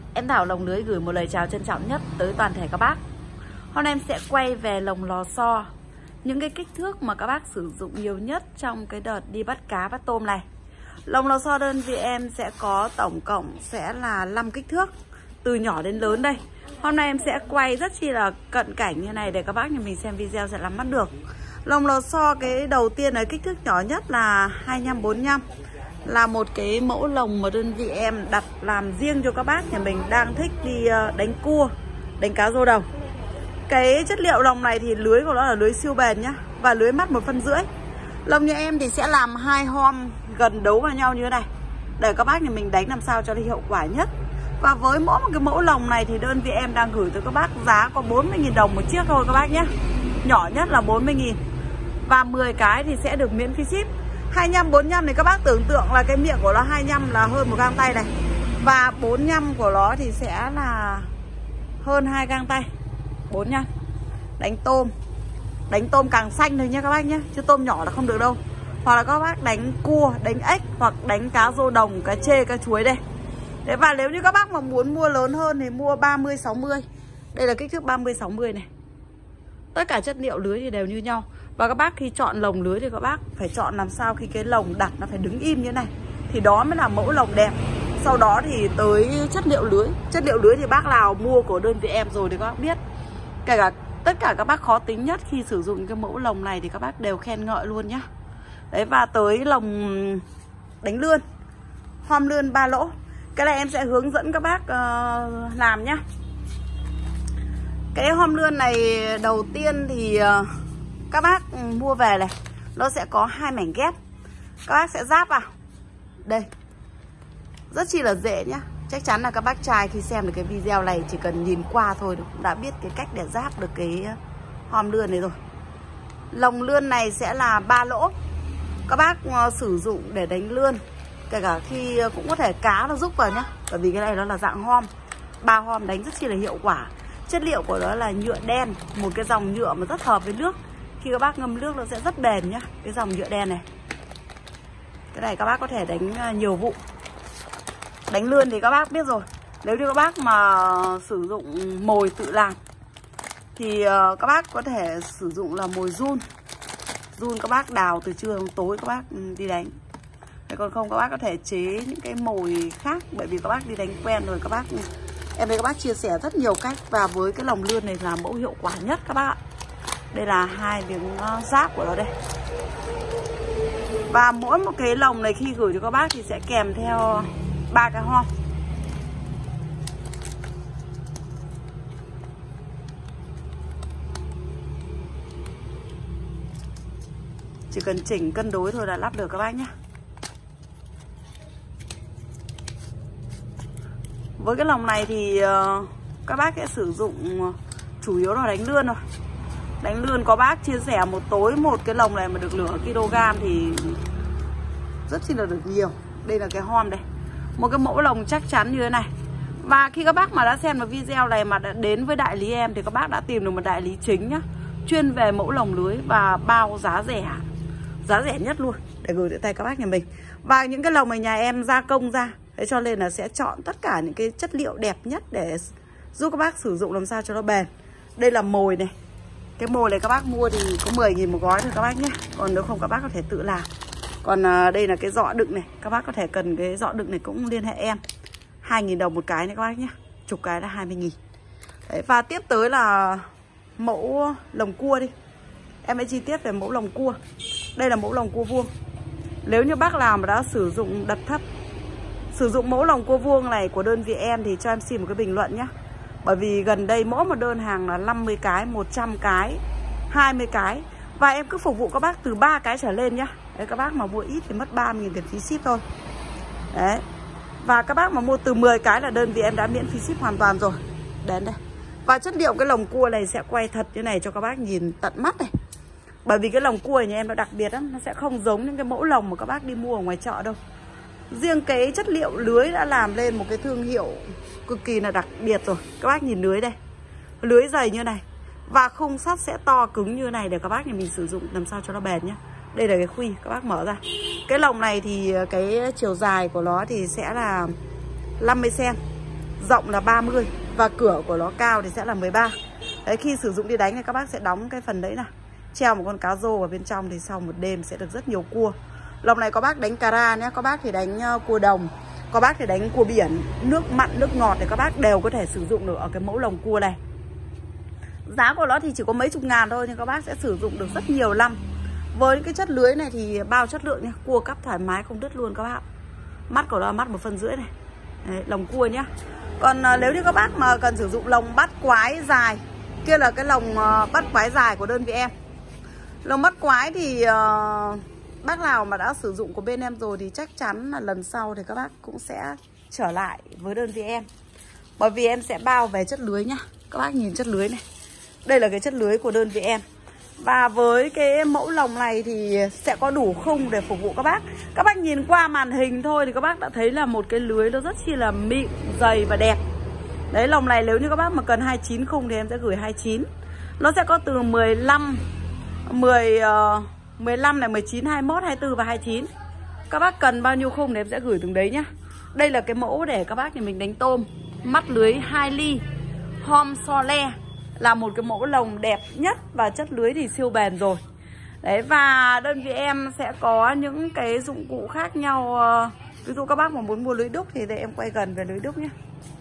Em Thảo lồng lưới gửi một lời chào trân trọng nhất tới toàn thể các bác. Hôm nay em sẽ quay về lồng lò xo, những cái kích thước mà các bác sử dụng nhiều nhất trong cái đợt đi bắt cá bắt tôm này. Lồng lò xo đơn vị em sẽ có tổng cộng sẽ là 5 kích thước, từ nhỏ đến lớn đây. Hôm nay em sẽ quay rất chi là cận cảnh như này để các bác nhà mình xem video sẽ nắm bắt được. Lồng lò xo cái đầu tiên là kích thước nhỏ nhất là 25x45, là một cái mẫu lồng mà đơn vị em đặt làm riêng cho các bác nhà mình đang thích đi đánh cua, đánh cá rô đồng. Cái chất liệu lồng này thì lưới của nó là lưới siêu bền nhá, và lưới mắt 1,5 phân. Lồng nhà em thì sẽ làm 2 hom gần đấu vào nhau như thế này để các bác nhà mình đánh làm sao cho nó hiệu quả nhất. Và với mỗi một cái mẫu lồng này thì đơn vị em đang gửi tới các bác giá có 40.000 đồng một chiếc thôi các bác nhé. Nhỏ nhất là 40.000. Và 10 cái thì sẽ được miễn phí ship. 25x45 thì các bác tưởng tượng là cái miệng của nó 25 là hơn một gang tay này. Và 45 của nó thì sẽ là hơn 2 gang tay. 45. Đánh tôm càng xanh thôi nhé các bác nhé, chứ tôm nhỏ là không được đâu. Hoặc là các bác đánh cua, đánh ếch hoặc đánh cá rô đồng, cá trê, cá chuối đây. Thế và nếu như các bác mà muốn mua lớn hơn thì mua 30-60. Đây là kích thước 30-60 này. Tất cả chất liệu lưới thì đều như nhau. Và các bác khi chọn lồng lưới thì các bác phải chọn làm sao khi cái lồng đặt nó phải đứng im như thế này, thì đó mới là mẫu lồng đẹp. Sau đó thì tới chất liệu lưới. Chất liệu lưới thì bác nào mua của đơn vị em rồi thì các bác biết. Kể cả tất cả các bác khó tính nhất khi sử dụng cái mẫu lồng này thì các bác đều khen ngợi luôn nhá. Đấy, và tới lồng đánh lươn, hom lươn 3 lỗ. Cái này em sẽ hướng dẫn các bác làm nhá. Cái hom lươn này đầu tiên thì các bác mua về này, nó sẽ có 2 mảnh ghép. Các bác sẽ ráp vào. Đây. Rất chi là dễ nhá. Chắc chắn là các bác trai khi xem được cái video này chỉ cần nhìn qua thôi cũng đã biết cái cách để ráp được cái hom lươn này rồi. Lồng lươn này sẽ là 3 lỗ. Các bác sử dụng để đánh lươn, kể cả khi cũng có thể cá nó rúc vào nhá. Bởi vì cái này nó là dạng hom, 3 hom đánh rất chi là hiệu quả. Chất liệu của nó là nhựa đen, một cái dòng nhựa mà rất hợp với nước. Khi các bác ngâm nước nó sẽ rất bền nhá. Cái dòng nhựa đen này. Cái này các bác có thể đánh nhiều vụ. Đánh lươn thì các bác biết rồi. Nếu như các bác mà sử dụng mồi tự làm thì các bác có thể sử dụng là mồi giun. Giun các bác đào từ trưa đến tối các bác đi đánh. Thế còn không các bác có thể chế những cái mồi khác, bởi vì các bác đi đánh quen rồi. Các bác, em thấy các bác chia sẻ rất nhiều cách. Và với cái lồng lươn này là mẫu hiệu quả nhất các bác ạ. Đây là 2 miếng giáp của nó đây. Và mỗi một cái lồng này khi gửi cho các bác thì sẽ kèm theo 3 cái hom. Chỉ cần chỉnh cân đối thôi là lắp được các bác nhé. Với cái lồng này thì các bác sẽ sử dụng chủ yếu là đánh lươn thôi. Đánh lươn có bác chia sẻ một tối một cái lồng này mà được nửa kg thì rất chi là được nhiều. Đây là cái hom đây. Một cái mẫu lồng chắc chắn như thế này. Và khi các bác mà đã xem được video này mà đã đến với đại lý em thì các bác đã tìm được một đại lý chính nhá, chuyên về mẫu lồng lưới và bao giá rẻ nhất luôn để gửi tới tay các bác nhà mình. Và những cái lồng này nhà em gia công ra, thế cho nên là sẽ chọn tất cả những cái chất liệu đẹp nhất để giúp các bác sử dụng làm sao cho nó bền. Đây là mồi này. Cái mồi này các bác mua thì có 10.000 một gói thôi các bác nhé. Còn nếu không các bác có thể tự làm. Còn đây là cái giọ đựng này. Các bác có thể cần cái giọ đựng này cũng liên hệ em. 2.000 đồng một cái này các bác nhé. Chục cái là 20.000. Đấy, và tiếp tới là mẫu lồng cua đi. Em sẽ chi tiết về mẫu lồng cua. Đây là mẫu lồng cua vuông. Nếu như bác nào mà đã sử dụng đập thấp, sử dụng mẫu lồng cua vuông này của đơn vị em thì cho em xin một cái bình luận nhé. Bởi vì gần đây mỗi một đơn hàng là 50 cái, 100 cái, 20 cái. Và em cứ phục vụ các bác từ 3 cái trở lên nhá. Đấy, các bác mà mua ít thì mất 30.000 tiền phí ship thôi. Đấy. Và các bác mà mua từ 10 cái là đơn vị em đã miễn phí ship hoàn toàn rồi. Đến đây. Và chất liệu cái lồng cua này sẽ quay thật như này cho các bác nhìn tận mắt này. Bởi vì cái lồng cua nhà em nó đặc biệt lắm. Nó sẽ không giống những cái mẫu lồng mà các bác đi mua ở ngoài chợ đâu. Riêng cái chất liệu lưới đã làm lên một cái thương hiệu cực kỳ là đặc biệt rồi. Các bác nhìn lưới đây. Lưới dày như này. Và khung sắt sẽ to cứng như này để các bác nhà mình sử dụng làm sao cho nó bền nhé. Đây là cái khuy, các bác mở ra. Cái lồng này thì cái chiều dài của nó thì sẽ là 50 cm. rộng là 30 và cửa của nó cao thì sẽ là 13. Đấy, khi sử dụng đi đánh thì các bác sẽ đóng cái phần đấy này, treo một con cá rô vào bên trong thì sau một đêm sẽ được rất nhiều cua. Lồng này có bác đánh cà ra nhé, có bác thì đánh cua đồng, có bác thì đánh cua biển, nước mặn, nước ngọt thì các bác đều có thể sử dụng được ở cái mẫu lồng cua này. Giá của nó thì chỉ có mấy chục ngàn thôi nhưng các bác sẽ sử dụng được rất nhiều năm. Với cái chất lưới này thì bao chất lượng nha, cua cắp thoải mái không đứt luôn các bác. Mắt của nó là mắt 1,5 phân này. Đấy, lồng cua nhá. Còn nếu như các bác mà cần sử dụng lồng bắt quái dài, kia là cái lồng bắt quái dài của đơn vị em. Lồng bắt quái thì bác nào mà đã sử dụng của bên em rồi thì chắc chắn là lần sau thì các bác cũng sẽ trở lại với đơn vị em. Bởi vì em sẽ bao về chất lưới nhá. Các bác nhìn chất lưới này. Đây là cái chất lưới của đơn vị em. Và với cái mẫu lồng này thì sẽ có đủ khung để phục vụ các bác. Các bác nhìn qua màn hình thôi thì các bác đã thấy là một cái lưới nó rất chi là mịn, dày và đẹp. Đấy, lồng này nếu như các bác mà cần 29 khung thì em sẽ gửi 29. Nó sẽ có từ 15 này, 19, 21, 24 và 29. Các bác cần bao nhiêu khung thì em sẽ gửi từng đấy nhá. Đây là cái mẫu để các bác nhà mình đánh tôm. Mắt lưới 2 ly, hom so le. Là một cái mẫu lồng đẹp nhất và chất lưới thì siêu bền rồi. Đấy, và đơn vị em sẽ có những cái dụng cụ khác nhau. Ví dụ các bác mà muốn mua lưới đúc thì đây em quay gần về lưới đúc nhé.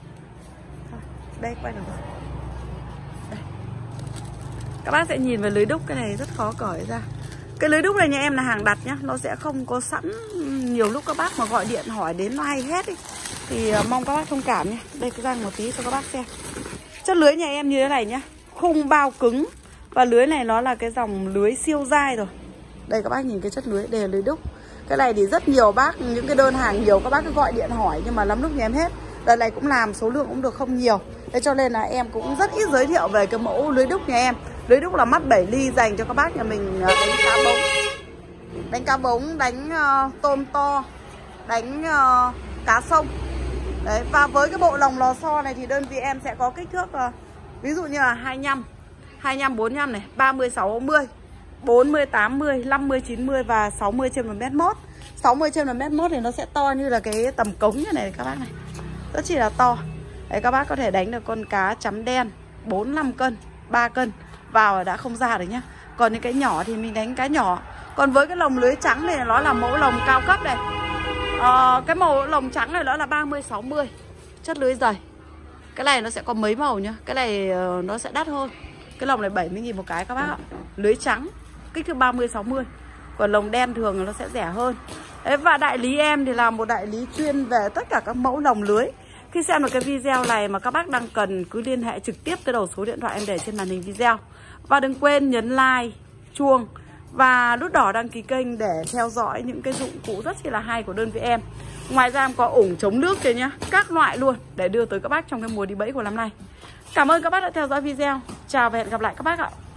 Đây, quay được rồi. Đây. Các bác sẽ nhìn về lưới đúc, cái này rất khó cởi ra. Cái lưới đúc này nhà em là hàng đặt nhá, nó sẽ không có sẵn. Nhiều lúc các bác mà gọi điện hỏi đến nó hay hết ý, thì mong các bác thông cảm nhé. Đây cứ răng một tí cho các bác xem. Chất lưới nhà em như thế này nhá, khung bao cứng. Và lưới này nó là cái dòng lưới siêu dai rồi. Đây các bác nhìn cái chất lưới, đây là lưới đúc. Cái này thì rất nhiều bác, những cái đơn hàng nhiều các bác cứ gọi điện hỏi nhưng mà lắm lúc nhà em hết. Đợt này cũng làm số lượng cũng được không nhiều. Thế cho nên là em cũng rất ít giới thiệu về cái mẫu lưới đúc nhà em. Lưới đúc là mắt 7 ly dành cho các bác nhà mình đánh cá bống. Đánh cá bống, đánh tôm to, đánh cá sông. Đấy, và với cái bộ lồng lò xo này thì đơn vị em sẽ có kích thước ví dụ như là 25, 45 này, 30, 60, 40, 80, 50, 90 và 60 trên 1m1. 60 trên 1m1 thì nó sẽ to như là cái tầm cống như này các bác này. Rất chỉ là to. Đấy, các bác có thể đánh được con cá chấm đen 4-5 cân, 3 cân vào đã không ra được nhá. Còn những cái nhỏ thì mình đánh cá nhỏ. Còn với cái lồng lưới trắng này nó là mẫu lồng cao cấp này. Cái màu lồng trắng này nó là 30-60, chất lưới dày. Cái này nó sẽ có mấy màu nhá. Cái này nó sẽ đắt hơn. Cái lồng này 70.000 một cái các bác ạ. Lưới trắng kích thước 30-60. Còn lồng đen thường nó sẽ rẻ hơn. Đấy, và đại lý em thì là một đại lý chuyên về tất cả các mẫu lồng lưới. Khi xem được cái video này mà các bác đang cần cứ liên hệ trực tiếp tới đầu số điện thoại em để trên màn hình video. Và đừng quên nhấn like, chuông và nút đỏ đăng ký kênh để theo dõi những cái dụng cụ rất là hay của đơn vị em. Ngoài ra em có ủng chống nước kìa nhá, các loại luôn để đưa tới các bác trong cái mùa đi bẫy của năm nay. Cảm ơn các bác đã theo dõi video. Chào và hẹn gặp lại các bác ạ.